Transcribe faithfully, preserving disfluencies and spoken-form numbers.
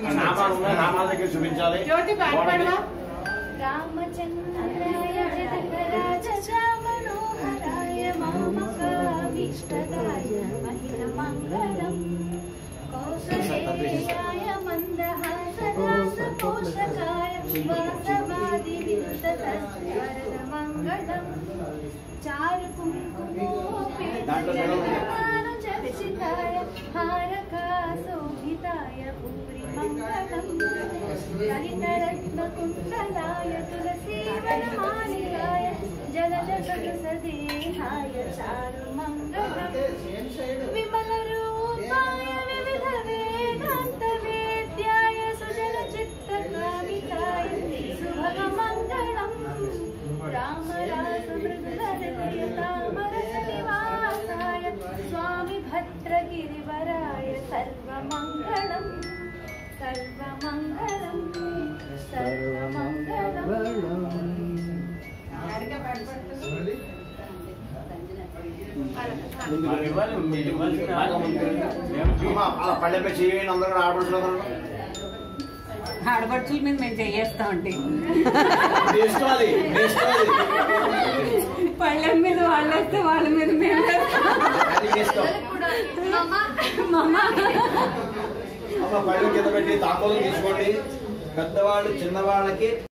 నామాలు ఉన్నాయి, నామాల దగ్గర చూపించాలి. రామచంద్రాయ జగరాజ మనోహరాయ మమకావిష్టదాయ మహిళ మంగళం కౌసలేయాయ మందహాసనాస పోషకాయ వాసవాది వింతతస్వరద మంగళం చారు కుంకుమోపేతమాను చర్చితాయ హారకా శోభితాయ భూరి మంగళం లలితరత్నకుండలాయ తులసీవనమాలికాయ జలజగసదేహాయ చారు మంగళం విమల రూపాయ వివిధ వేదాంత వేద్యాయ సుజల చిత్త కామితాయ సుభగ మంగళం రామ రాస మృదులహృదయ తామరస నివాసాయ స్వామి భద్రగిరివరాయ సర్వమంగళం సర్వమంగళం సర్వమంగళం. పళ్ళెపై చేయండి అందరూ ఆడపడుతున్నారు. ఆడపడుచుల మీద మేము చేయేస్తా ఉంటే పళ్ళెం మీద వాళ్ళు వస్తే వాళ్ళ మీద మేము పళ్ళు కింద పెట్టి తాంబూలం తీసుకోండి. పెద్దవాళ్ళు చిన్నవాళ్ళకి